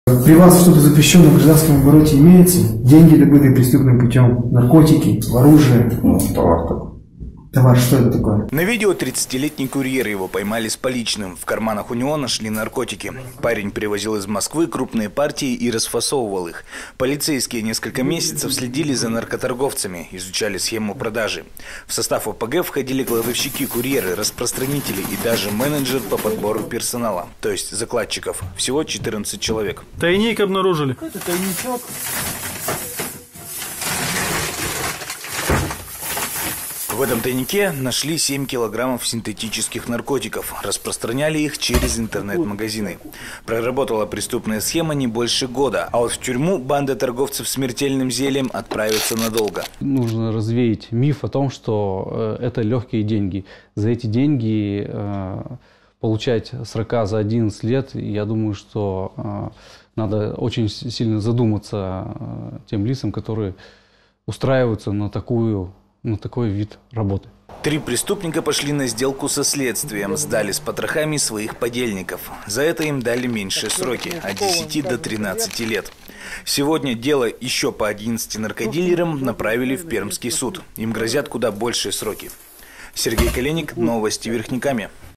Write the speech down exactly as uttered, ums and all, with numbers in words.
При вас что-то запрещенное в гражданском обороте имеется? Деньги, добытые преступным путем, наркотики, оружие? Ну, товар такой. Товар, что это такое? На видео тридцатилетний курьер, его поймали с поличным. В карманах у него нашли наркотики. Парень привозил из Москвы крупные партии и расфасовывал их. Полицейские несколько месяцев следили за наркоторговцами, изучали схему продажи. В состав ОПГ входили кладовщики, курьеры, распространители и даже менеджер по подбору персонала, то есть закладчиков. Всего четырнадцать человек. Тайник обнаружили. Какой-то тайничок. В этом тайнике нашли семь килограммов синтетических наркотиков. Распространяли их через интернет-магазины. Проработала преступная схема не больше года. А вот в тюрьму банда торговцев смертельным зельем отправится надолго. Нужно развеять миф о том, что э, это легкие деньги. За эти деньги э, получать срока за одиннадцать лет, я думаю, что э, надо очень сильно задуматься э, тем лицам, которые устраиваются на такую на такой вид работы. Три преступника пошли на сделку со следствием, сдали с потрохами своих подельников. За это им дали меньшие сроки, от десяти до тринадцати лет. Сегодня дело еще по одиннадцати наркодилерам направили в Пермский суд. Им грозят куда большие сроки. Сергей Коленник, новости Верхнекамья.